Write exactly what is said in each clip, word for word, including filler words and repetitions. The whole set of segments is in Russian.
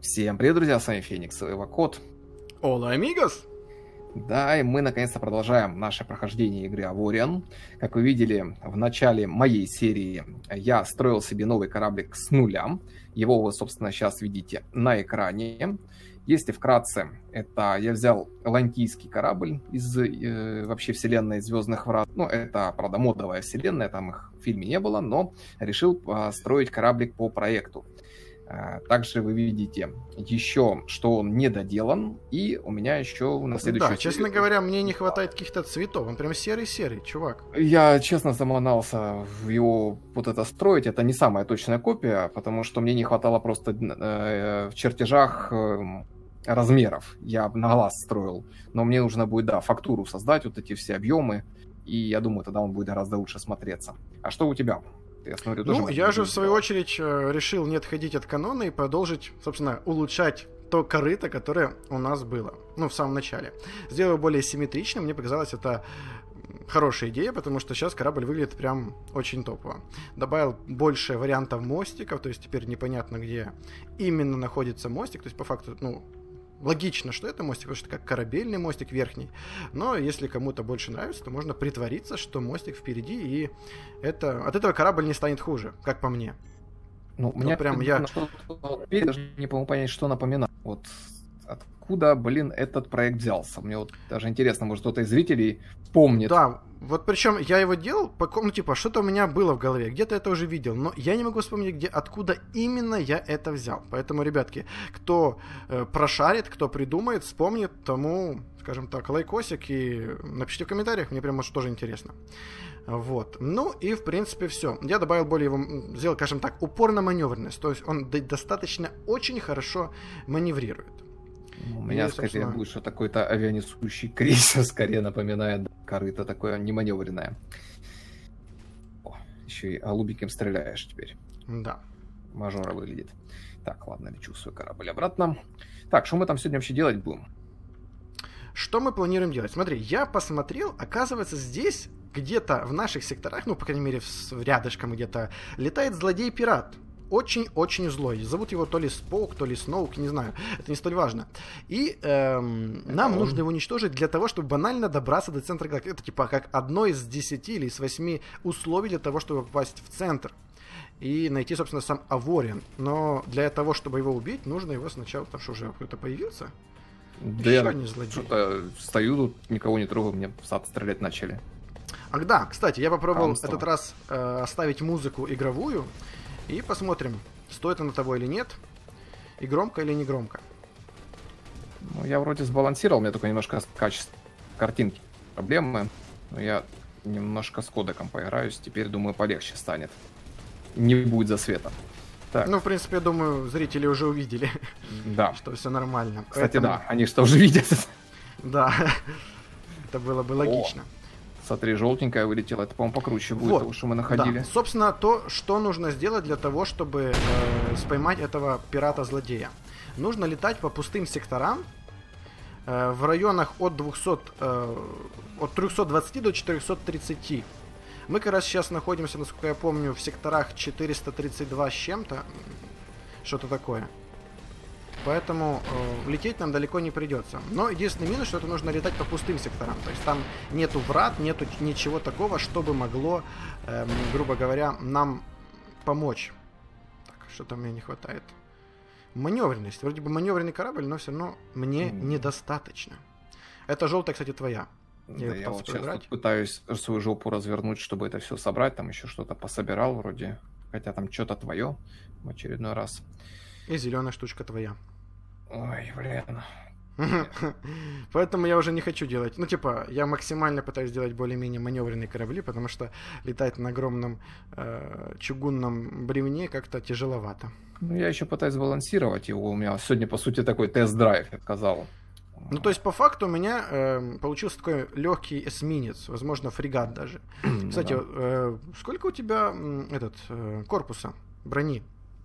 Всем привет, друзья, с вами Феникс и Кот. Ола, амигос! Да, и мы наконец-то продолжаем наше прохождение игры Аворион. Как вы видели, в начале моей серии я строил себе новый кораблик с нуля. Его вы, собственно, сейчас видите на экране. Если вкратце, это я взял лантийский корабль из э, вообще вселенной Звездных Врат. Ну, это, правда, модовая вселенная, там их в фильме не было, но решил э, строить кораблик по проекту. Также вы видите еще, что он не доделан, и у меня еще на следующую... Да, честно говоря, мне не хватает каких-то цветов, он прям серый-серый, чувак. Я, честно, заманался в его вот это строить, это не самая точная копия, потому что мне не хватало просто э, в чертежах э, размеров, я на глаз строил, но мне нужно будет, да, фактуру создать, вот эти все объемы, и я думаю, тогда он будет гораздо лучше смотреться. А что у тебя? Я смотрю, ну, я же, в свою очередь, решил не отходить от канона и продолжить, собственно, улучшать то корыто, которое у нас было, ну, в самом начале. Сделаю более симметрично, мне показалось, это хорошая идея, потому что сейчас корабль выглядит прям очень топово. Добавил больше вариантов мостиков, то есть теперь непонятно, где именно находится мостик, то есть по факту, ну, логично, что это мостик, потому что это как корабельный мостик верхний. Но если кому-то больше нравится, то можно притвориться, что мостик впереди, и это, от этого корабль не станет хуже, как по мне. Ну, у меня прям я даже не могу понять, что напоминает. Вот откуда, блин, этот проект взялся? Мне вот даже интересно, может, кто-то из зрителей помнит. Да, вот причем я его делал, ну, типа, что-то у меня было в голове, где-то это уже видел, но я не могу вспомнить, где, откуда именно я это взял. Поэтому, ребятки, кто э, прошарит, кто придумает, вспомнит, тому, скажем так, лайкосик и напишите в комментариях, мне прям, может, тоже интересно. Вот. Ну и, в принципе, все. Я добавил более его, сделал, скажем так, упор на маневренность, то есть он достаточно очень хорошо маневрирует. У меня, и, скорее, собственно... будет, что такой-то авианесущий крейсер скорее напоминает корыто такое неманевренное. О, еще и голубиком стреляешь теперь. Да. Мажора выглядит. Так, ладно, лечу свой корабль обратно. Так, что мы там сегодня вообще делать будем? Что мы планируем делать? Смотри, я посмотрел, оказывается, здесь где-то в наших секторах, ну, по крайней мере, в рядышком где-то, летает злодей-пират. Очень-очень злой. Зовут его то ли Споук, то ли Сноук, не знаю. Это не столь важно. И эм, нам он... нужно его уничтожить для того, чтобы банально добраться до центра галактики. Это типа как одно из десяти или из восьми условий для того, чтобы попасть в центр. И найти, собственно, сам Аворион. Но для того, чтобы его убить, нужно его сначала... Потому что уже кто-то появился. Да еще я что-то стою тут, никого не трогаю, мне в сад стрелять начали. Ах да, кстати, я попробовал в этот раз э, оставить музыку игровую. И посмотрим, стоит она того или нет, и громко или не громко. Ну, я вроде сбалансировал, у меня только немножко качество картинки проблемы. Но я немножко с кодеком поиграюсь, теперь, думаю, полегче станет. Не будет засвета. Так. Ну, в принципе, я думаю, зрители уже увидели, да. что все нормально. Кстати, Поэтому... да, они что уже видят. Да, это было бы логично. О. Смотри, желтенькая вылетела. Это, по-моему, покруче будет вот, того, что мы находили. Да. Собственно, то, что нужно сделать для того, чтобы э, споймать этого пирата-злодея. Нужно летать по пустым секторам э, в районах от двухсот, э, от трёхсот двадцати до четырёхсот тридцати. Мы как раз сейчас находимся, насколько я помню, в секторах четыреста тридцать два с чем-то. Что-то такое. Поэтому э, лететь нам далеко не придется. Но единственный минус, что это нужно летать по пустым секторам. То есть там нету врат, нету ничего такого, чтобы могло, э, грубо говоря, нам помочь. Так, что-то мне не хватает. Маневренность. Вроде бы маневренный корабль, но все равно мне mm. недостаточно. Это желтая, кстати, твоя. Я, да, я вот сейчас тут пытаюсь свою жопу развернуть, чтобы это все собрать. Там еще что-то пособирал вроде. Хотя там что-то твое в очередной раз. И зеленая штучка твоя. Ой, блин. Поэтому я уже не хочу делать. Ну, типа, я максимально пытаюсь сделать более-менее маневренные корабли, потому что летать на огромном э, чугунном бревне как-то тяжеловато. Ну, я еще пытаюсь сбалансировать его. У меня сегодня, по сути, такой тест-драйв, я сказал. Ну, то есть, по факту, у меня э, получился такой легкий эсминец, возможно, фрегат даже. Кстати, да. э, сколько у тебя э, этот э, корпуса, брони?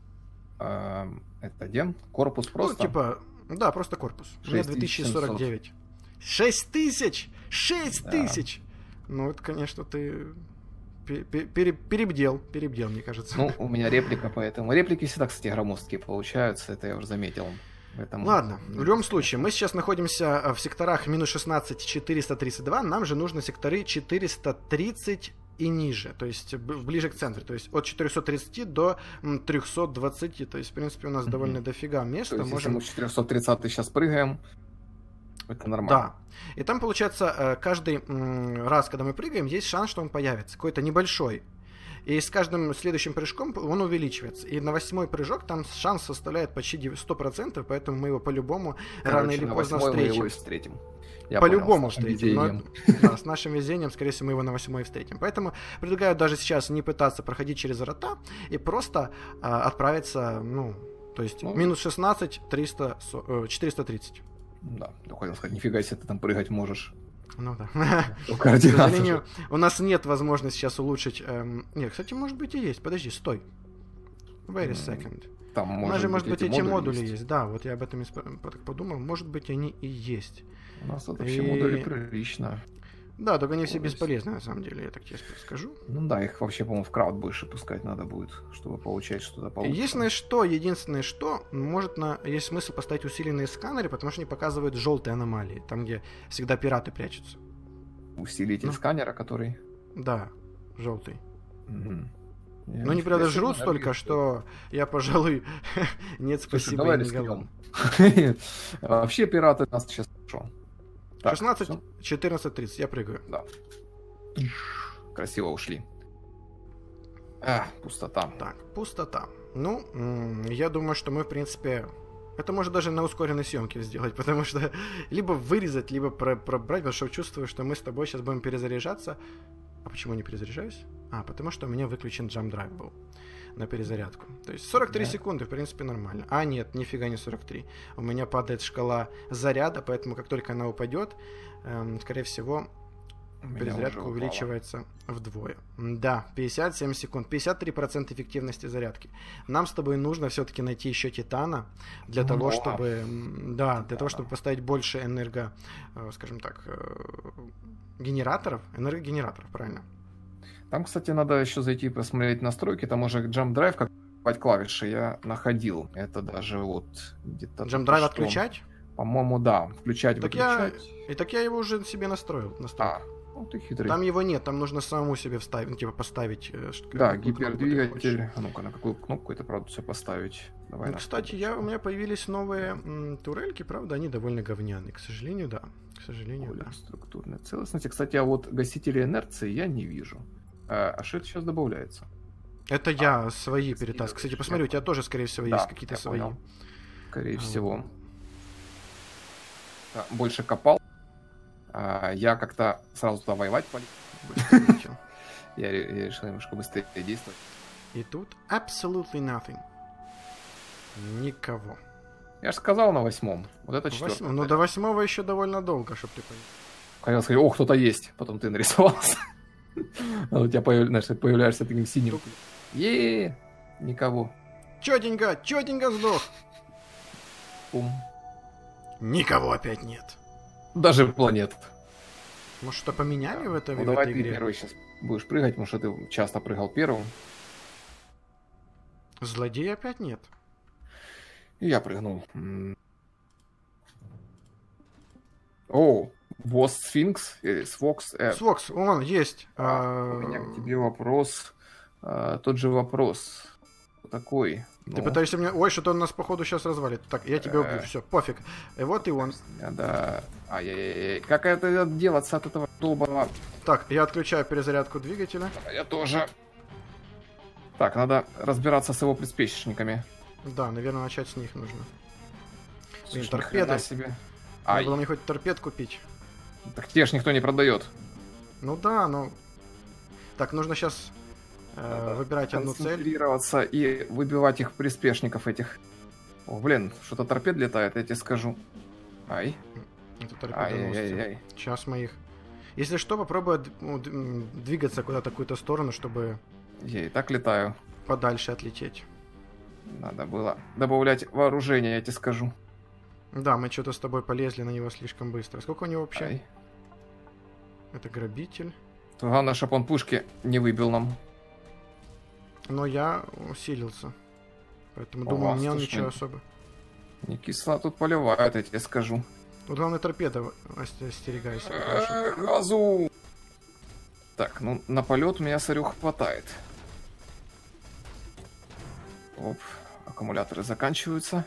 Это где? Корпус просто? Ну, типа, да, просто корпус. У меня две тысячи сорок девять. шесть тысяч! шесть тысяч! Да. Ну, это, конечно, ты пере перебдел, перебдел, мне кажется. Ну, у меня реплика, поэтому... Реплики всегда, кстати, громоздкие получаются, это я уже заметил. Поэтому... Ладно, в любом случае, мы сейчас находимся в секторах минус шестнадцать, четыреста тридцать два, нам же нужны секторы четыреста тридцать и ниже, то есть ближе к центру, то есть от четырехсот тридцати до трехсот двадцати, то есть, в принципе, у нас mm-hmm. довольно дофига места. То есть, можем... если мы четыреста тридцать сейчас прыгаем, это нормально. Да. И там, получается, каждый раз, когда мы прыгаем, есть шанс, что он появится, какой-то небольшой. И с каждым следующим прыжком он увеличивается. И на восьмой прыжок там шанс составляет почти сто процентов, поэтому мы его по-любому Короче, рано или поздно встретим. Мы его встретим. Я По-любому встретим. Но, да, с нашим везением, скорее всего, мы его на восьмой встретим. Поэтому предлагаю даже сейчас не пытаться проходить через врата и просто а, отправиться, ну, то есть ну, минус шестнадцать, триста, четыреста тридцать. Да, я хотел сказать, нифига себе ты там прыгать можешь. Ну да. К сожалению, у нас нет возможности сейчас улучшить... Эм... Нет, кстати, может быть и есть. Подожди, стой. Wait a second. Там у нас же, может быть, эти модули есть. есть. Да, вот я об этом подумал. Может быть, они и есть. У нас тут вообще и... модули прилично. Да, только они все бесполезны, на самом деле, я так тебе скажу. Ну да, их вообще, по-моему, в крауд больше пускать надо будет, чтобы получать что-то получше. Единственное, что, единственное, что, может, на... есть смысл поставить усиленные сканеры, потому что они показывают желтые аномалии, там, где всегда пираты прячутся. Усилитель ну, сканера, который? Да, желтый. Угу. Но они, правда, жрут столько, что я, пожалуй, нет, спасибо, я не голоден. Вообще пираты нас сейчас хорошо. шестнадцать, четырнадцать, тридцать, я прыгаю. Да. Красиво ушли. А, пустота. Так, пустота. Ну, я думаю, что мы, в принципе... Это может даже на ускоренной съемке сделать, потому что либо вырезать, либо про- пробрать, потому что чувствую, что мы с тобой сейчас будем перезаряжаться. А почему не перезаряжаюсь? А, потому что у меня выключен Jump Drive был на перезарядку. То есть сорок три да. секунды, в принципе, нормально. А, нет, нифига не сорок три. У меня падает шкала заряда, поэтому как только она упадет, эм, скорее всего, перезарядка увеличивается вдвое. Да, пятьдесят семь секунд. пятьдесят три процента эффективности зарядки. Нам с тобой нужно все-таки найти еще титана для ну, того, да. чтобы... Да, для да, того, чтобы да. поставить больше энерго... Скажем так... Генераторов. Энергогенераторов, правильно. Там, кстати, надо еще зайти и посмотреть настройки. Там уже Jump Drive, как покупать клавиши, я находил. Это даже вот где-то... Jump Drive отключать? По-моему, да. Включать, так выключать. Я... И так я его уже себе настроил. А, ну ты хитрый. Там его нет, там нужно самому себе вставить, типа поставить. Да, гипердвигатель. А ну-ка, на какую кнопку это, правда, все поставить? Давай. Ну, кстати, я, у меня появились новые м, турельки, правда, они довольно говняные. К сожалению, да. К сожалению, более да. Структурная целостность. Кстати, а вот гасители инерции я не вижу. А, а что это сейчас добавляется? Это а, я свои перетаскиваю. Кстати, посмотри, у тебя тоже, скорее всего, да, есть какие-то свои. Понял. Скорее а, всего. Да, больше копал. А, я как-то сразу туда воевать полетел. Я решил немножко быстрее действовать. И тут absolutely nothing. Никого. Я же сказал на восьмом. Вот это четвертый. Ну до восьмого еще довольно долго, чтобы ты понял. Хотел сказать, о, кто-то есть. Потом ты нарисовался. А у тебя появляешься таким синим. Еее, никого. Чётенько, чётенько сдох. Пум. Никого опять нет. Даже планет. Может, что поменяли в этой, ну, в давай этой ты игре? Первый сейчас будешь прыгать, потому что ты часто прыгал первым. Злодея опять нет. И я прыгнул. О, босс Сфинкс или Сфокс. Э. Сфокс, он есть. А, у меня к тебе вопрос. А, тот же вопрос. Такой. Ты ну. пытаешься мне... Ой, что-то он нас, походу, сейчас развалит. Так, я тебя убью. Все, пофиг. И вот и он. Да. Ай-яй-яй. Как это делаться от этого долбаного? Так, я отключаю перезарядку двигателя. Я тоже. Так, надо разбираться с его приспешниками. Да, наверное, начать с них нужно. Блин, торпеда. Себе. Надо было мне хоть торпед купить. Так те ж никто не продает. Ну да, но... Так, нужно сейчас э, выбирать одну цель. Концентрироваться и выбивать их приспешников этих. О, блин, что-то торпед летает, я тебе скажу. Ай. Это торпедоносцы. Сейчас мы их... Если что, попробую двигаться куда-то в какую-то сторону, чтобы... Я и так летаю. Подальше отлететь. Надо было добавлять вооружение, я тебе скажу. Да, мы что-то с тобой полезли на него слишком быстро. Сколько у него вообще? Ай. Это грабитель. Главное, чтобы он пушки не выбил нам. Но я усилился. Поэтому О, думаю, мне он слушай, ничего особо. Не кисло тут поливают, я тебе скажу. Тут главное торпеда, остерегайся. Газу! Так, ну на полет у меня, смотрю, хватает. Оп, аккумуляторы заканчиваются.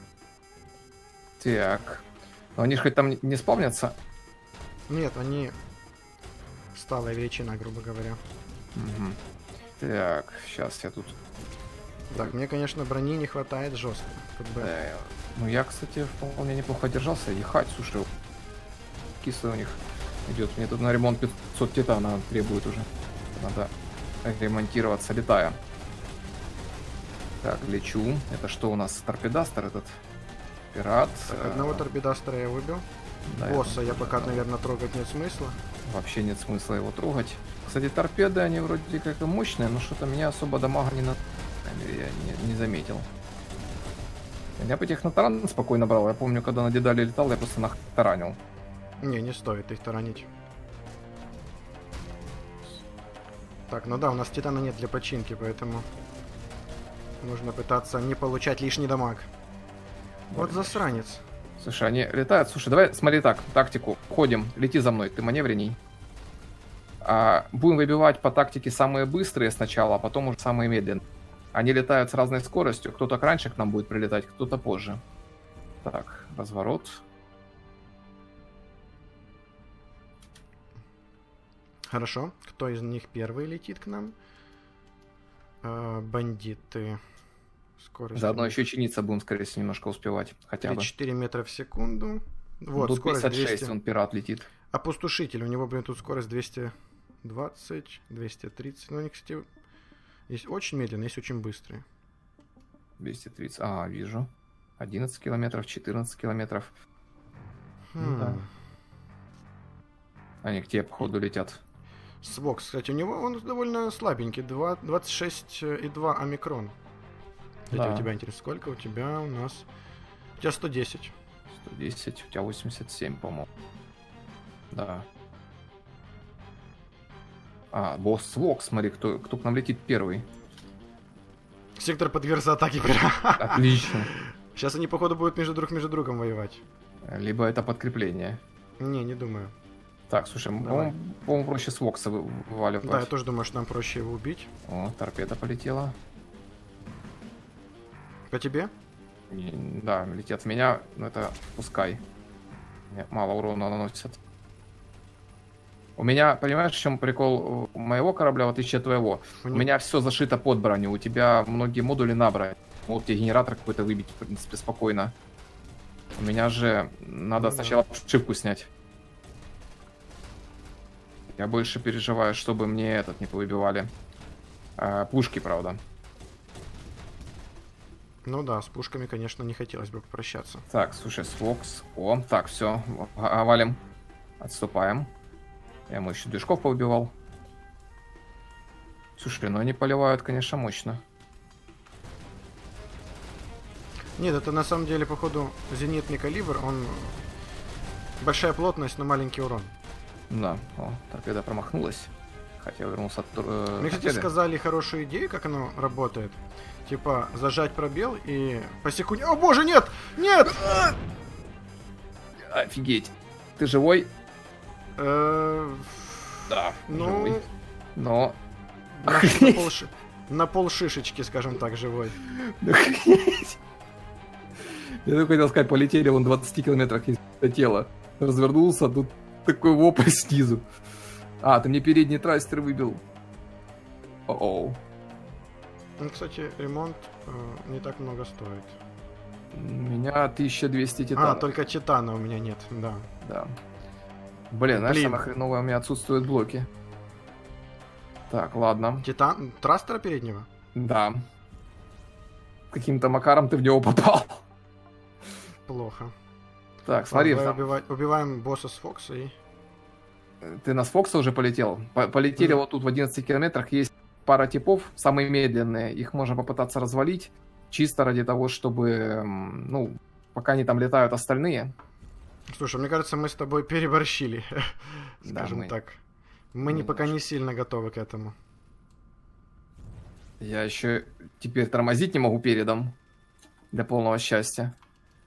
Так. Но они же хоть там не спавнятся? Нет, они сталая величина, грубо говоря. Угу. Так, сейчас я тут... Так, мне, конечно, брони не хватает жестко. Бы... Да, ну я, кстати, вполне неплохо держался. Ехать, слушай, кислый у них идет. Мне тут на ремонт пятьсот титана требует уже. Надо ремонтироваться, летая. Так, лечу. Это что у нас? Торпедастер этот? Пират. Так, одного торпедастера я выбил. Да, босса я пока, да, наверное, трогать нет смысла. Вообще нет смысла его трогать. Кстати, торпеды, они вроде как мощные, но что-то меня особо дамага не на... Я не, не заметил. Я бы их на таран спокойно брал. Я помню, когда на Дедале летал, я просто нах таранил. Не, не стоит их таранить. Так, ну да, у нас титана нет для починки, поэтому нужно пытаться не получать лишний дамаг. Вот засранец. Слушай, они летают. Слушай, давай смотри так, тактику. Ходим, лети за мной, ты маневреней. А, будем выбивать по тактике самые быстрые сначала, а потом уже самые медленные. Они летают с разной скоростью. Кто-то раньше к нам будет прилетать, кто-то позже. Так, разворот. Хорошо. Кто из них первый летит к нам? А, бандиты. Скорость. Заодно еще чиниться будем, скорее всего, немножко успевать. Хотя бы. четыре метра в секунду. Вот, тут скорость пятьдесят шесть, двести. он пират летит. Опустошитель. У него, блин, тут скорость двести двадцать, двести тридцать. Ну, они, кстати, есть очень медленные, есть очень быстрые. двести тридцать. А, вижу. одиннадцать километров, четырнадцать километров. Хм. Ну, да. Они к тебе, походу, летят. Свокс, кстати, у него он довольно слабенький. двадцать шесть и два омикрон. Да. У тебя интересно, сколько? У тебя у нас... У тебя сто десять. сто десять, у тебя восемьдесят семь, по-моему. Да. А, босс Свокс, смотри, кто, кто к нам летит первый. Сектор подвергся атаке пира. Отлично. Сейчас они, походу, будут между друг между другом воевать. Либо это подкрепление. Не, не думаю. Так, слушай, по-моему, проще Свокса вываливать. Да, я тоже думаю, что нам проще его убить. О, торпеда полетела. По тебе? Не, да, летят в меня, но это пускай. Мне мало урона наносят. У меня, понимаешь, в чем прикол моего корабля, в отличие от твоего? У, У меня все зашито под броню, у тебя многие модули на броню. Вот тебе генератор какой-то выбить, в принципе, спокойно. У меня же надо ну, сначала да. обшивку снять. Я больше переживаю, чтобы мне этот не повыбивали. А, пушки, правда. Ну да, с пушками, конечно, не хотелось бы попрощаться. Так, слушай, Свокс. О, так, все, валим. Отступаем. Я ему еще движков поубивал. Слушай, ну они поливают, конечно, мощно. Нет, это на самом деле, походу, зенитный калибр. Он большая плотность, но маленький урон. Да, о, торпеда промахнулась. Хотя вернулся от... Э, Мне, кстати, сказали хорошую идею, как оно работает. Типа, зажать пробел и по секунде... О, боже, нет! Нет! Офигеть. Ты живой? Да, ну... живой. Но... На, на, пол, на пол шишечки, скажем так, живой. Я только хотел сказать, полетели вон двадцать километрах из тела. Развернулся, тут такой вопль снизу. А, ты мне передний трастер выбил. О-оу. Ну, кстати, ремонт э, не так много стоит. У меня тысяча двести титана. А, только титана у меня нет, да. Да. Блин, знаешь, самое хреновое, у меня отсутствуют блоки. Так, ладно. Титан... Трастера переднего? Да. Каким-то макаром ты в него попал. Плохо. Так, смотри. Ладно, там... убивать... Убиваем босса с Фокса и... Ты на Фокса уже полетел? Полетели mm. вот тут в одиннадцати километрах. Есть пара типов, самые медленные. Их можно попытаться развалить. Чисто ради того, чтобы... Ну, пока они там летают остальные. Слушай, мне кажется, мы с тобой переборщили. Скажем да, мы... так. Мы не пока не сильно готовы к этому. Я еще теперь тормозить не могу передом. Для полного счастья.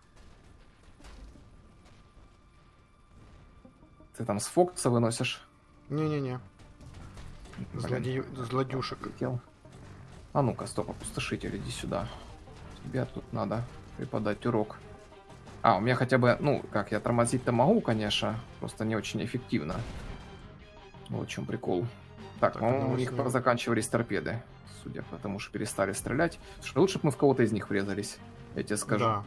Ты там с Фокса выносишь? Не-не-не. Злодею... Злодюшек. Летел. А ну-ка, стоп, опустошитель, иди сюда. Тебе тут надо преподать урок. А, у меня хотя бы, ну, как, я тормозить-то могу, конечно, просто не очень эффективно. Вот в чем прикол. Так, Так, по-моему, у одного них снял. заканчивались торпеды. Судя по тому, что перестали стрелять. Что лучше бы мы в кого-то из них врезались, я тебе скажу. Да.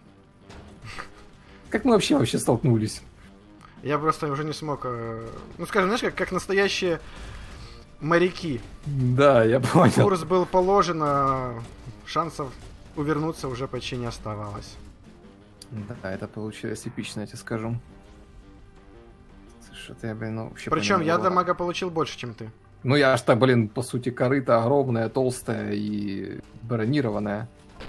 Как мы вообще вообще столкнулись? Я просто уже не смог... э, Ну, скажем, знаешь, как, как настоящие моряки. Да, я понял. Курс был положен, а шансов увернуться уже почти не оставалось. Да, это получилось эпично, я тебе скажу. Что-то я, блин, ну, вообще... Причем я понял. дамага получил больше, чем ты. Ну я аж так, блин, по сути, корыто огромная, толстая и бронированная.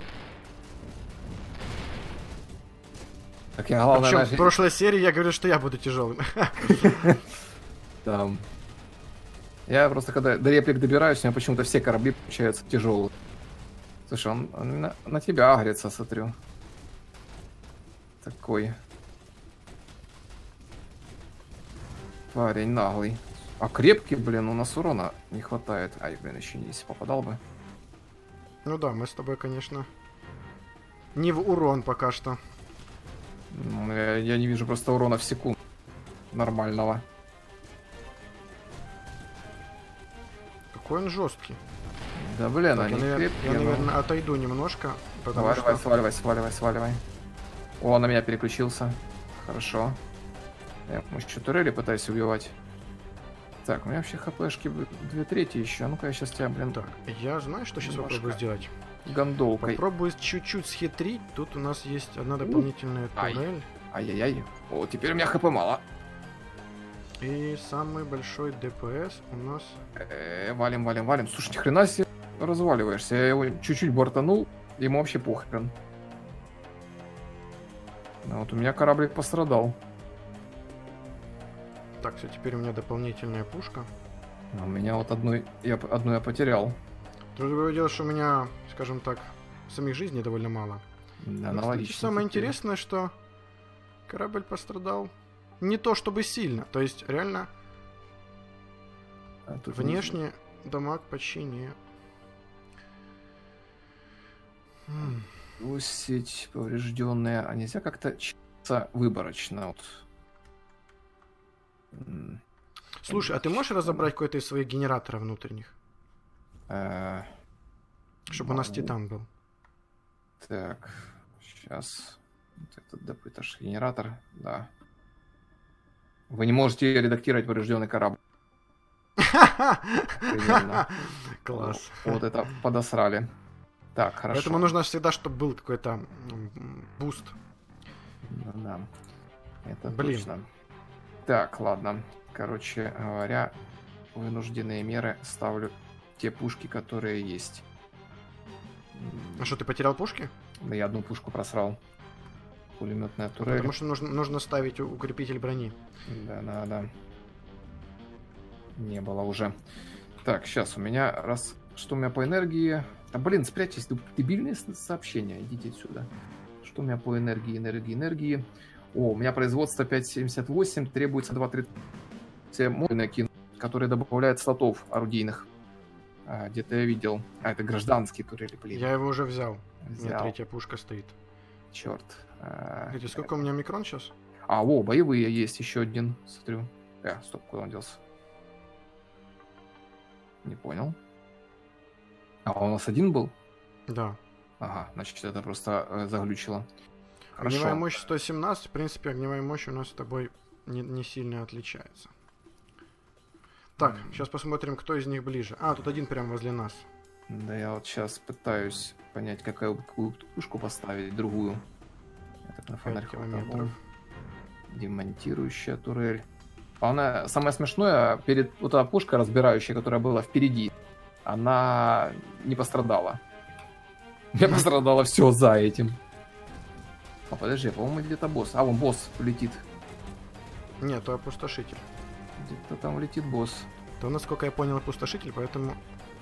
Так я, главное, Причем знаешь, в прошлой серии я говорю, что я буду тяжелым. там... Я просто, когда до реплик добираюсь, у меня почему-то все корабли получаются тяжелые. Слушай, он, он на, на тебя агрится, смотрю. Такой. Парень наглый. А крепкий, блин, у нас урона не хватает. Ай, блин, еще не если попадал бы. Ну да, мы с тобой, конечно, не в урон пока что. Ну, Я, я не вижу просто урона в секунду. Нормального. Какой он жесткий. Да блин, Так, они я, навер- крепкие. я, ну. наверное, отойду немножко, потому Давай, что... давай, сваливай, сваливай, сваливай. О, на меня переключился. Хорошо. Я, может, еще турели пытаюсь убивать. Так, у меня вообще хпшки две трети еще. Ну-ка, я сейчас тебя, блин, Так, я знаю, что сейчас Немножко. попробую сделать. гондолкой. Попробую чуть-чуть схитрить. Тут у нас есть одна дополнительная Ай. турель. Ай-яй-яй. О, теперь у меня хп мало. И самый большой ДПС у нас... Э, валим, валим, валим. Слушай, ни хрена себе разваливаешься. Я его чуть-чуть бортанул, ему вообще похрен. А вот у меня кораблик пострадал. Так, все, теперь у меня дополнительная пушка. А у меня вот одной я, одну я потерял. Другое дело, что у меня, скажем так, самих жизней довольно мало. Да, Но, кстати, аналогично. самое теперь. интересное, что корабль пострадал не то чтобы сильно. То есть, реально, А тут внешне дамаг почти не... М. Сеть поврежденная. А нельзя как-то чисто выборочно? Вот. М, Слушай, а ты можешь разобрать какой-то из своих генераторов внутренних? э, Чтобы у нас могу. Титан был. Так, сейчас. Вот этот допыташ генератор, да. Вы не можете редактировать поврежденный корабль. Примерно. Класс. Вот это подосрали. Так, хорошо. Поэтому нужно всегда, чтобы был какой-то м, буст. Ну да. Это Блин. точно. Так, ладно. Короче говоря, вынужденные меры ставлю те пушки, которые есть. А что, ты потерял пушки? Да я одну пушку просрал. Пулеметная турель. Потому что нужно, нужно ставить у- укрепитель брони. Да, да, да. Не было уже. Так, сейчас у меня раз... Что у меня по энергии? А блин, спрячьтесь, дебильные с- сообщения. Идите отсюда. Что у меня по энергии, энергии, энергии? О, у меня производство пять семьдесят восемь, требуется два тридцать. Можно накину, который добавляет слотов орудийных. А, где-то я видел. А, это гражданские турели, блин. Я его уже взял. У меня Взял. третья пушка стоит. Черт. А, Смотрите, сколько у меня микрон сейчас? а, о, боевые есть еще один. Смотрю. Э, стоп, куда он делся? Не понял. А у нас один был? Да. Ага, значит, это просто э, заглючило. Огневая Хорошо. мощь сто семнадцать. В принципе, огневая мощь у нас с тобой не, не сильно отличается. Так, М. сейчас посмотрим, кто из них ближе. А, тут один прямо возле нас. Да я вот сейчас пытаюсь понять, какую, какую пушку поставить, другую. Я так на фонарь пять километров. Демонтирующая турель. А она, самое смешное, перед вот эта пушка разбирающая, которая была впереди, она не пострадала. Не пострадало все за этим. А подожди, по-моему, где-то босс. А, вон босс летит. Нет, это опустошитель. Где-то там летит босс. То, насколько я понял, опустошитель, поэтому...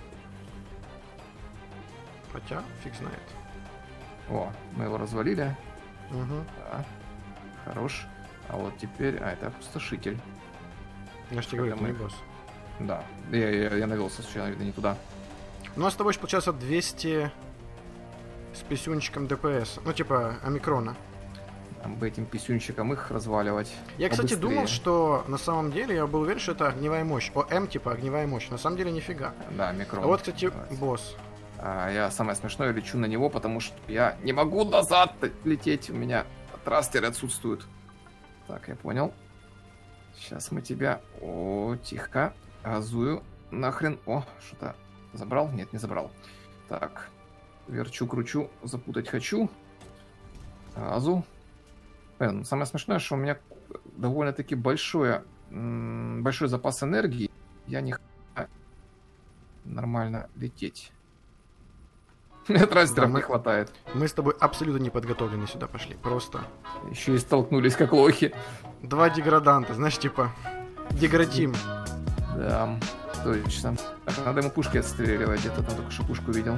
Хотя, фиг знает. О, мы его развалили. Угу. Да. Хорош. А вот теперь... А, это опустошитель. Я же тебе говорю, это не босс. Да, я, я, я навелся случайно, видно, не туда. У нас с тобой получается двести с писюнчиком ДПС. Ну, типа, омикрона. Там бы этим писюнчиком их разваливать. Я, кстати, побыстрее. думал, что на самом деле я был уверен, что это огневая мощь. ОМ, типа, огневая мощь. На самом деле, нифига. Да, микрон. А вот, кстати, называется. босс. А, я самое смешное лечу на него, потому что я не могу назад лететь. У меня трастеры отсутствуют. Так, я понял. Сейчас мы тебя... О, тихо. Газую. Нахрен. О, что-то забрал? Нет, не забрал. Так. Верчу, кручу. Запутать хочу. Газу. Блин, самое смешное, что у меня довольно-таки большое, большой запас энергии. Я не хочу нормально лететь. Трастеров Да, мы- не хватает. Мы с тобой абсолютно не подготовлены сюда пошли. Просто Еще и столкнулись как лохи. два деграданта, знаешь, типа, деградим. Да, точно. Так, надо ему пушки отстреливать. Где-то там только что пушку видел.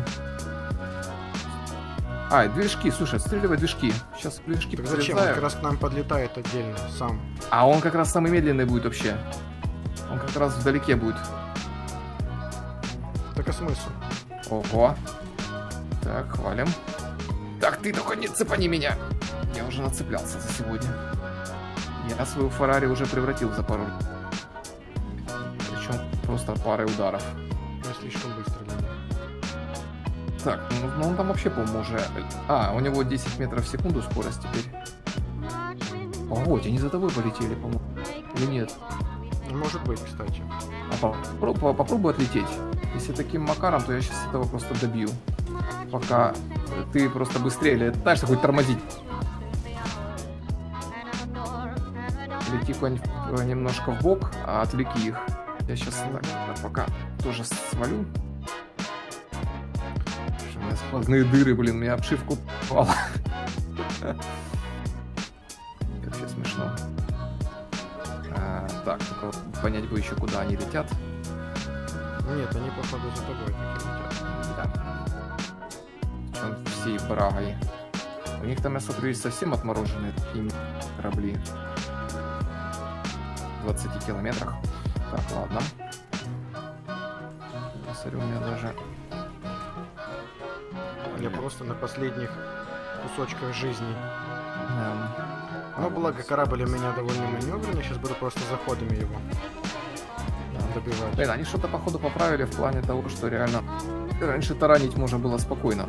А, и движки, слушай, отстреливай движки. Сейчас движки Так зачем? Он подрезаю. как раз к нам подлетает отдельно, сам. А он как раз самый медленный будет вообще. Он как раз вдалеке будет. Так а смысл? Ого. Так, хвалим. Так, ты только не цепани меня. Я уже нацеплялся за сегодня. Я свою Феррари уже превратил в запору. Причем просто парой ударов. Я слишком быстро для него. Так, ну, ну он там вообще, по-моему, уже... А, у него десять метров в секунду скорость теперь. Ого, они за тобой полетели, по-моему. Или нет? Может быть, кстати. А попробуй, попробуй отлететь. Если таким макаром, то я сейчас этого просто добью. Пока ты просто быстрее летаешь, хоть тормозить. Лети куда-нибудь немножко в бок, а отвлеки их. Я сейчас так, так, пока тоже свалю. У меня сквозные дыры, блин, у меня обшивку упала. Вообще смешно. А, так, только вот понять бы еще, куда они летят. Нет, они походу за тобой таки летят. Да. Причем всей брагой. У них там, я смотрю, есть совсем отмороженные такие корабли. В двадцати километрах. Так, ладно. Я смотрю, у меня даже... Я просто на последних кусочках жизни. Да. Но благо корабль у меня довольно маневренный, сейчас буду просто заходами его добивать. Блин, они что-то походу поправили в плане того, что реально раньше таранить можно было спокойно.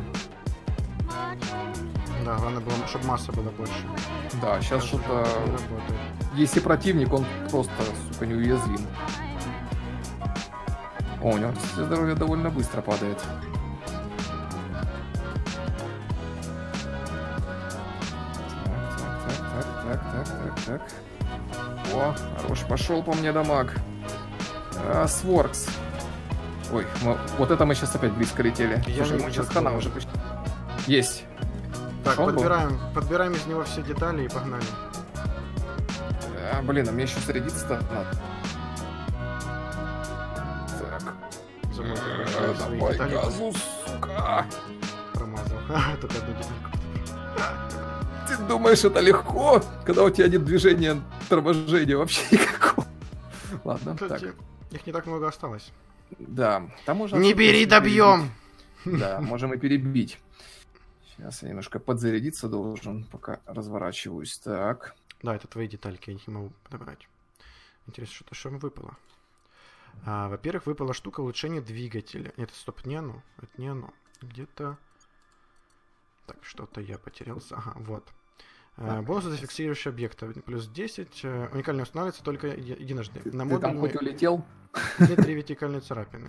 Да, главное было, чтобы масса была больше. Да, сейчас Сейчас что-то... уже не работает. Если противник, он просто, сука, неуязвим. О, у него здоровье довольно быстро падает. Так, так, так, так, так, так, так. О, хорош, пошел по мне дамаг. А, Своркс. Ой, мы- вот это мы сейчас опять близко летели. Я Слушай, не мы сейчас видел. хана уже почти. Есть. Так, Шон был? подбираем, подбираем из него все детали и погнали. А, блин, а мне еще зарядиться-то надо. Так. Забыл, Э, короче, свои Давай детали газу, сука. промазал. Только одну детальку. Ты думаешь, это легко, когда у тебя нет движения торможения вообще никакого? Ладно, так. Кстати, их не так много осталось. Да, там можно... Не особо бери, перебить. добьем! Да, можем и перебить. Сейчас я немножко подзарядиться должен, пока разворачиваюсь. Так. Да, это твои детальки, я их не могу подобрать. Интересно, что-то что им выпало. А, во-первых, выпала штука улучшения двигателя. Нет, стоп, не оно. Это не оно. Где-то... Так, что-то я потерялся. Ага, вот. А, Так. бонусы зафиксирующие объекты. Плюс десять. э, Уникально устанавливается только е- единожды. Ты, На ты там модульной хоть улетел? три вертикальные царапины.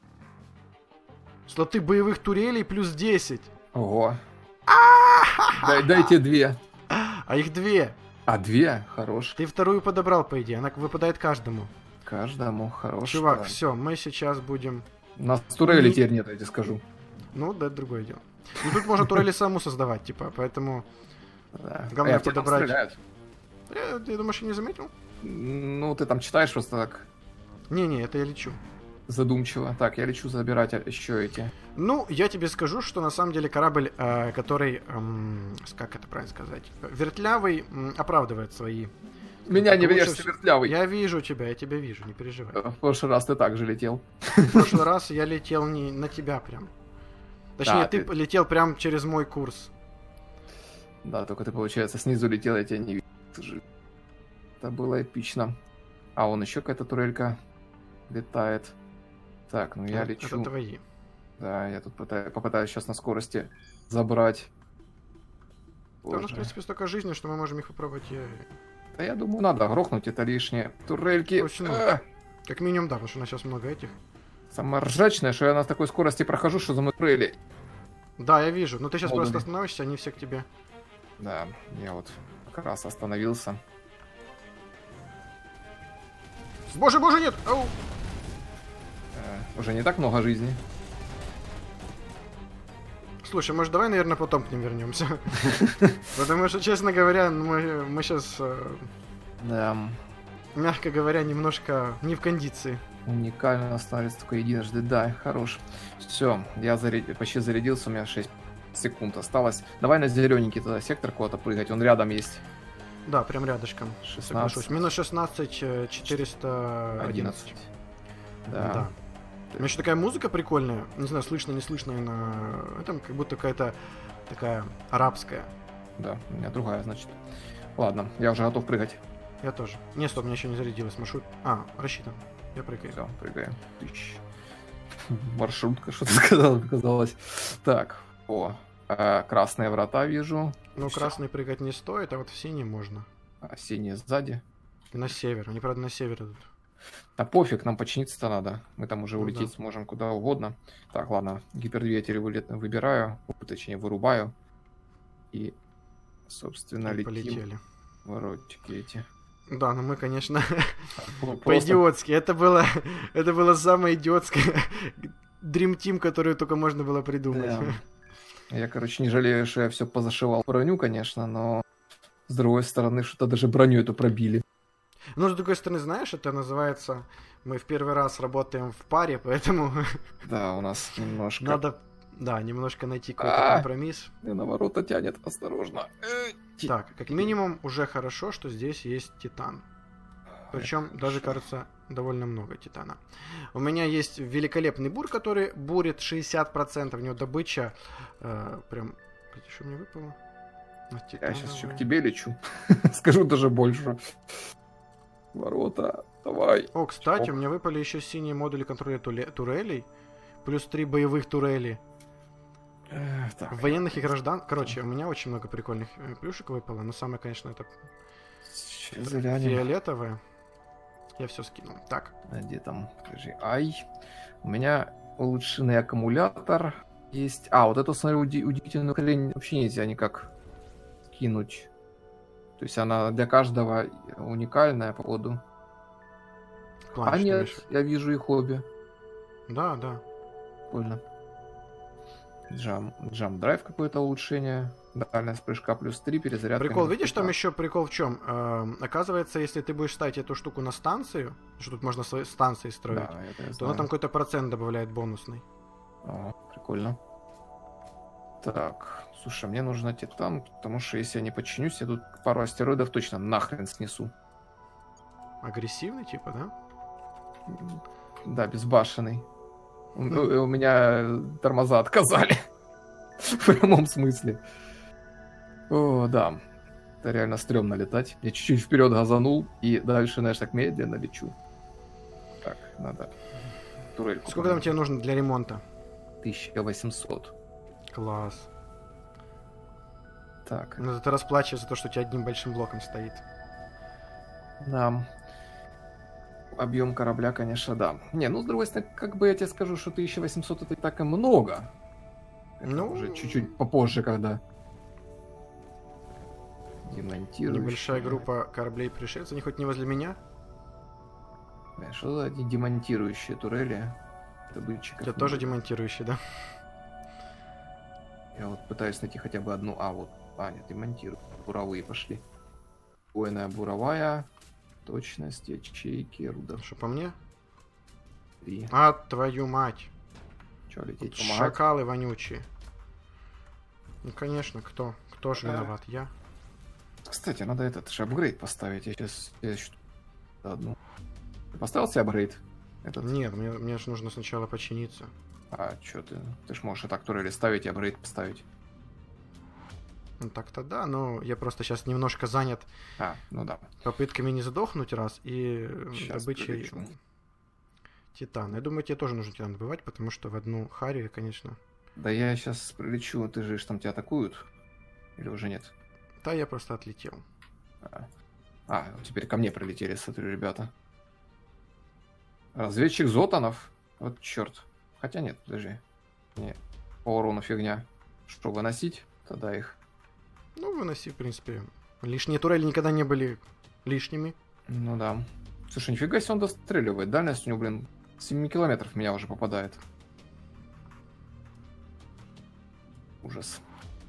Слоты боевых турелей плюс десять. Ого. Дай, дайте две. А их две. А, две? Хорош. Ты вторую подобрал, по идее. Она выпадает каждому. Каждому хорош. Чувак, да. все, мы сейчас будем... У нас турели Не- теперь нет, я тебе скажу. Ну, да, это другое дело. Ну, тут можно турели саму создавать, типа, поэтому... Да. Главное Э, в тебя там подобрать. стреляют. Э, ты думаешь, я не заметил? Ну, ты там читаешь просто так Не-не, это я лечу. задумчиво. Так, я лечу забирать еще эти. Ну, я тебе скажу, что на самом деле корабль, э, который, эм, с- как это правильно сказать, вертлявый, м, оправдывает свои Меня не Лучше врежься, вс- вертлявый. Я вижу тебя, я тебя вижу, не переживай. В прошлый раз ты так же летел. В прошлый раз я летел не на тебя прям. Точнее, Да, ты ты- летел прям через мой курс. Да, только ты, получается, снизу летел, я тебя не видел. Это было эпично. А вон еще какая-то турелька летает. Так, ну я Это- лечу. Это твои. Да, я тут пытаюсь, попытаюсь сейчас на скорости забрать. Да у нас, в Боже. принципе, столько жизни, что мы можем их попробовать. Я... Да я думаю, надо грохнуть, это лишнее. Турельки. Точно. А! Как минимум, да, потому что у нас сейчас много этих. Самое ржачное, что я на такой скорости прохожу, что за мной турели. Да, я вижу. Но ты сейчас Модули. просто остановишься, они все к тебе. Да, я вот как раз остановился. Боже, боже, нет! Ау! Э, уже не так много жизни. Слушай, может, давай, наверное, потом к ним вернемся. Потому что, честно говоря, мы, мы сейчас, Да, мягко говоря, немножко не в кондиции. уникально остановиться только единожды. Да, хорош. Все, я заряд... почти зарядился, у меня шесть секунд осталось. Давай на зелененький тогда сектор куда-то прыгать, он рядом есть. Да, прям рядышком. шестнадцать. Соглашусь. Минус шестнадцать, э, четыреста одиннадцать. Да. Да. У меня еще такая музыка прикольная. Не знаю, слышно, не слышно на этом, как будто какая-то такая арабская. Да, у меня другая, значит. Ладно, я уже готов прыгать. Я тоже. Не, стоп, у меня еще не зарядилась маршрут. А, рассчитан. Я прыгаю. Все, прыгаем. Тыщ. Маршрутка, что-то сказал, показалось. Так, о, э, красные врата вижу. Ну, Всё. красный прыгать не стоит, а вот в синий можно. А синие сзади. И на север. Они, правда, на север идут. Да пофиг, нам починиться-то надо. Мы там уже Ну улететь да. сможем куда угодно. Так, ладно, гипердвигатель вылет... выбираю, точнее вырубаю. И, собственно, И летим. полетели. Воротики эти. Да, ну мы, конечно, Просто- по-идиотски. Это было, это было самое идиотское Dream Team, которое только можно было придумать. Да. Я, короче, не жалею, что я все позашивал броню, конечно, но с другой стороны, что-то даже броню эту пробили. Но, с другой стороны, знаешь, это называется... Мы в первый раз работаем в паре, поэтому Да, у нас немножко... надо, да, немножко найти какой-то А. компромисс. И на ворота тянет, осторожно. Э, ти- Так, как минимум, уже хорошо, что здесь есть титан. Причем даже, кажется, довольно много титана. У меня есть великолепный бур, который бурит шестьдесят процентов. У него добыча э, прям... Где что мне выпало? А, Я сейчас еще титановая. к тебе лечу. Скажу даже больше. Ворота, давай. О, кстати, Ок. у меня выпали еще синие модули контроля туле- турелей. Плюс три боевых турели. Эх, так, Военных и граждан. Короче, у меня очень много прикольных э, плюшек выпало. Но самое, конечно, это сейчас заглянем. фиолетовое. Я все скинул. Так. А где там? Подожди. Ай. У меня улучшенный аккумулятор есть. А, вот эту, смотрю, уди- удивительную хрень вообще нельзя никак кинуть. То есть она для каждого уникальная, походу. В плане, А что нет, имеешь? я вижу их обе. Да, да. Прикольно. Джам, джам драйв какое-то улучшение. Дальность прыжка плюс три, перезарядка. Прикол, минус видишь, там пятнадцать. еще прикол в чем? Оказывается, если ты будешь ставить эту штуку на станцию, что тут можно свои станции строить, Да, это я то знаю. она там какой-то процент добавляет бонусный. О, прикольно. Так, слушай, мне нужно титан, потому что если я не подчинюсь, я тут пару астероидов точно нахрен снесу. Агрессивный, типа, да? Да, безбашенный. У, у- у меня тормоза отказали. В прямом смысле. О, да. Это реально стрёмно летать. Я чуть-чуть вперед газанул, и дальше, знаешь, так медленно лечу. Так, надо турельку. Сколько там тебе нужно для ремонта? тысяча восемьсот. Класс. Так, Ну, ты расплачиваешься за то, что у тебя одним большим блоком стоит. да. Объем корабля, конечно, да. Не, ну, с другой стороны, как бы я тебе скажу, что тысяча восемьсот это и так и много. Это Ну, уже чуть-чуть попозже, когда... Демонтирующие. Небольшая группа кораблей пришельцев, они хоть не возле меня? Бля, что за эти демонтирующие турели? Добытчиков. Я тоже демонтирующий, да? Я вот пытаюсь найти хотя бы одну. А, вот. А, нет, демонтирую. Буровые пошли. Бойная буровая. Точность, ячейки, руда Что, по мне? три. А, твою мать. Че, лететь, помогать? Шакалы вонючие. Ну, конечно, кто? Кто же А. виноват? Я? Кстати, надо этот же апгрейд поставить. Я сейчас я еще одну. Ты поставил себе апгрейд? Этот? Нет, мне, мне же нужно сначала починиться. А, что ты? Ты ж можешь и так турели ставить, и апгрейд поставить. Ну так-то да, но я просто сейчас немножко занят А, ну да. попытками не задохнуть раз и Сейчас добычей прилечу. титана. Я думаю, тебе тоже нужно титан добывать, потому что в одну харю, конечно. Да я сейчас прилечу, ты же ж там тебя атакуют? Или уже нет? Да, я просто отлетел. А, а теперь ко мне прилетели, смотрю, ребята. Разведчик Зотанов. Вот черт. Хотя нет, подожди. Не, по урону фигня. Что, выносить? Тогда их. Ну, выноси, в принципе. Лишние турели никогда не были лишними. Ну да. Слушай, нифига себе он достреливает. Дальность у него, блин, семь километров в меня уже попадает. Ужас.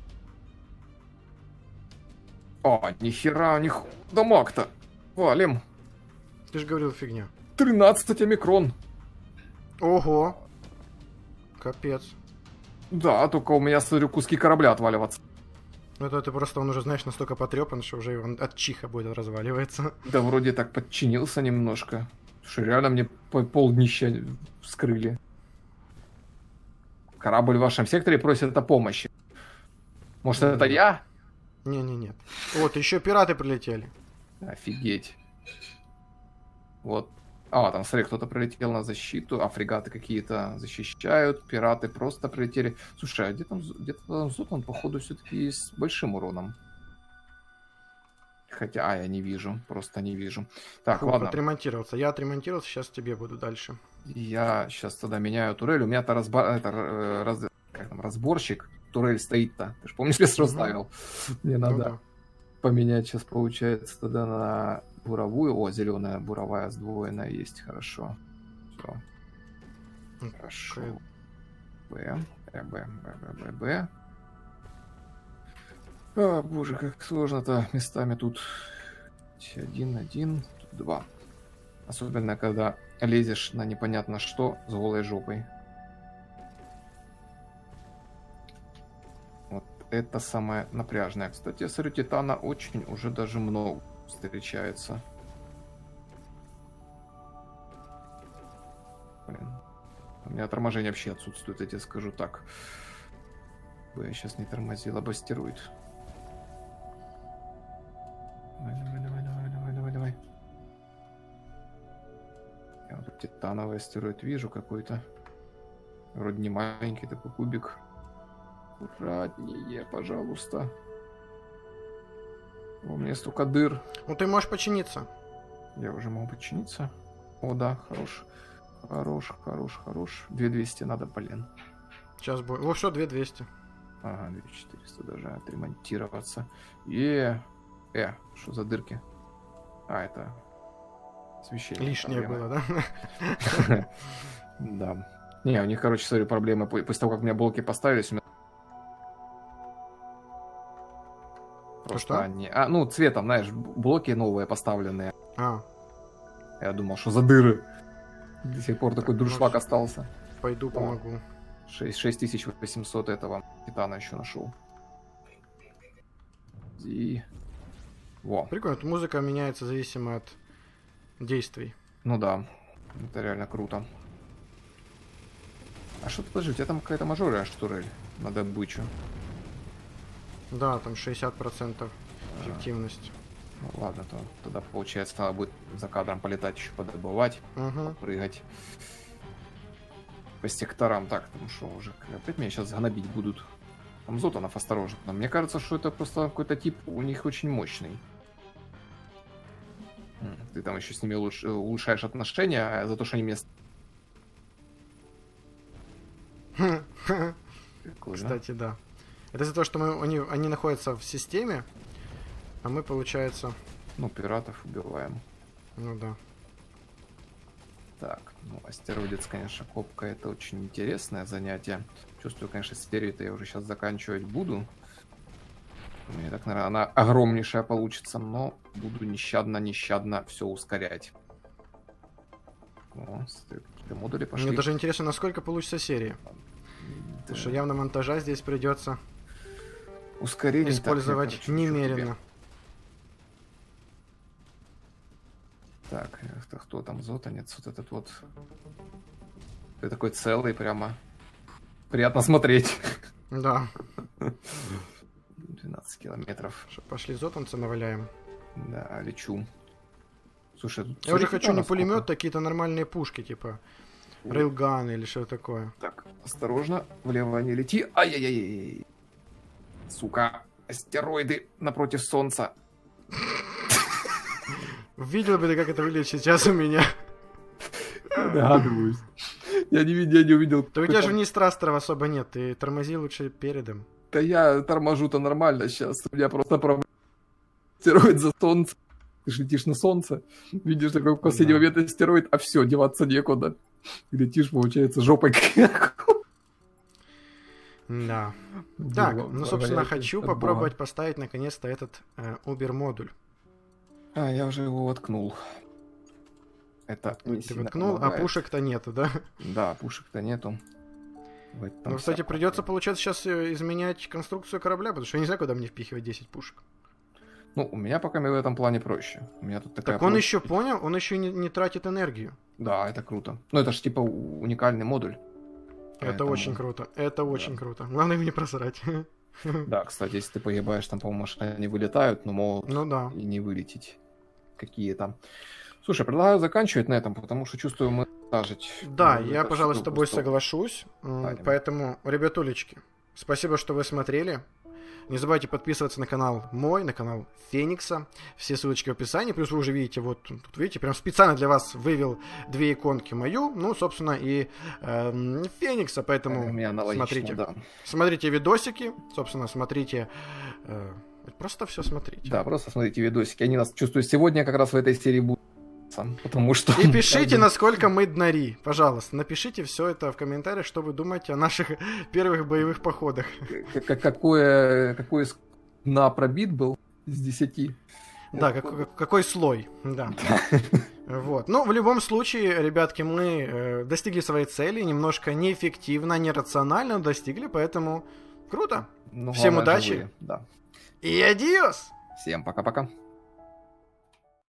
О, нихера, них дамаг-то. Валим. Ты же говорил фигня. тринадцать омикрон. Ого. Капец. Да, только у меня, смотрю, куски корабля отваливаться. Ну это ты просто, он уже, знаешь, настолько потрепан, что уже он от чиха будет разваливаться. Да вроде так подчинился немножко. Что реально мне по полднища вскрыли. Корабль в вашем секторе просит о помощи. Может, это я? Не-не-нет. Вот, еще пираты прилетели. Офигеть. Вот. А, там, смотри, кто-то прилетел на защиту, а фрегаты какие-то защищают, пираты просто прилетели. Слушай, а где там, где-то там Зотан, походу, все-таки с большим уроном. Хотя, а, я не вижу, просто не вижу. Так, Фух, ладно. отремонтировался. Я отремонтировался, сейчас тебе буду дальше. Я сейчас тогда меняю турель. У меня-то разба... это, э, раз... как там, разборщик. Турель стоит-то. Ты же помнишь, лес расставил? Мне надо Ну да. поменять сейчас, получается, тогда на буровую. О, зеленая буровая сдвоенная есть. Хорошо. Все. Хорошо. Б. Б, Б, Б, Б, Б. А, боже, как сложно-то местами тут. Один, один, тут два. Особенно, когда лезешь на непонятно что с голой жопой. Вот это самое напряжное. Кстати, я смотрю, титана очень уже даже много встречается. Блин. У меня торможение вообще отсутствует, я тебе скажу так. Я сейчас не тормозил, а бастерует. Давай, давай, давай, давай, давай, давай, давай. Я вот тут титановый астероид вижу какой-то. Вроде не маленький такой кубик. Аккуратнее, пожалуйста. У меня столько дыр. Ну ты можешь починиться. Я уже могу починиться. О, да, хорош. Хорош, хорош, хорош. две тысячи двести надо, блин. Сейчас будет. Во, все, две тысячи двести. Ага, две тысячи четыреста даже отремонтироваться. Е, э, что за дырки? А, это освещение. Лишнее проблема. было, да? Да. Не, у них, короче, смотри, проблемы. После того, как у меня блоки поставились, у меня... Просто что? они... А, ну, цветом, знаешь, блоки новые поставленные. А, Я думал, что за дыры. До сих пор такой Так, дуршлаг ну, остался. пойду помогу. шесть тысяч восемьсот этого титана еще нашел. И... Во. Прикольно, тут музыка меняется зависимо от действий. Ну да. Это реально круто. А что, подожди, у тебя там какая-то мажорная штурель на добычу. Да, там шестьдесят процентов эффективность. Ну ладно, то тогда получается надо будет за кадром полетать еще подобывать, Угу. прыгать по секторам. Так, потому что уже опять меня сейчас гнобить будут. Там Зотанов осторожно. Но мне кажется, что это просто какой-то тип у них очень мощный. М, Ты там еще с ними улучш- улучшаешь отношения, а за то, что они мне... Прикольно. Кстати, да. Это за то, что мы, они, они находятся в системе, а мы, получается... Ну, пиратов убиваем. Ну да. Так, ну, астероидец, конечно, копка, это очень интересное занятие. Чувствую, конечно, серию-то я уже сейчас заканчивать буду. Мне так, наверное, она огромнейшая получится, но буду нещадно-нещадно все ускорять. О, смотри, какие-то модули пошли. Мне даже интересно, насколько получится серия. Да. Потому что явно монтажа здесь придется Ускорение. использовать так, я, короче, немерено. Так, это кто там? Зотанец, вот этот вот. Ты такой целый прямо. Приятно смотреть. Да. двенадцать километров. Что, пошли зотанца наваляем. Да, лечу. Слушай, тут я уже хочу не насколько? пулемет, а какие-то нормальные пушки, типа рейлганы или что такое. Так, осторожно, влево не лети. Ай-яй-яй. Сука, астероиды напротив Солнца. Видел бы ты, как это выглядит сейчас у меня. Догадываюсь. Я не видел, я не увидел. Да у тебя же вниз трастеров особо нет, ты тормози лучше передом. Да я торможу-то нормально сейчас. У меня просто проблема. Астероид за Солнце. Ты же летишь на Солнце, видишь такой в последний да. момент астероид, а все, деваться некуда. И летишь, получается, жопой кверху. Да. Так, ну, собственно, хочу попробовать поставить наконец-то этот э, Uber-модуль. А, я уже его воткнул. Это не Ты воткнул, помогает. А пушек-то нету, да? Да, пушек-то нету. Ну, кстати, придется, получается, сейчас изменять конструкцию корабля, потому что я не знаю, куда мне впихивать десять пушек. Ну, у меня пока в этом плане проще. У меня тут такая так он проще. еще понял, он еще не, не тратит энергию. Да, это круто. Ну, это же типа уникальный модуль. Это поэтому... очень круто, это очень да. круто. Главное его не просрать. Да, кстати, если ты погибаешь, там, по-моему, они вылетают, но могут ну, да. и не вылететь. Какие там. Слушай, предлагаю заканчивать на этом, потому что чувствую, мы сажать. Да, я, пожалуй, с тобой соглашусь. Станем. Поэтому, ребятулечки, спасибо, что вы смотрели. Не забывайте подписываться на канал мой, на канал Феникса. Все ссылочки в описании. Плюс вы уже видите, вот тут видите, прям специально для вас вывел две иконки мою, ну, собственно, и э, Феникса. Поэтому смотрите. Да. Смотрите видосики, собственно, смотрите. Э, просто все смотрите. Да, просто смотрите видосики. Они нас, чувствую, сегодня как раз в этой серии будут. Потому что... И пишите, насколько мы днари. Пожалуйста, напишите все это в комментариях, что вы думаете о наших первых боевых походах. Какое, какой на пробит был из десяти? Да, как, какой слой. Да. Вот. Ну, в любом случае, ребятки, мы э, достигли своей цели. Немножко неэффективно, нерационально достигли, поэтому круто. Ну, всем удачи. Живые, да. И адиос. Всем пока-пока.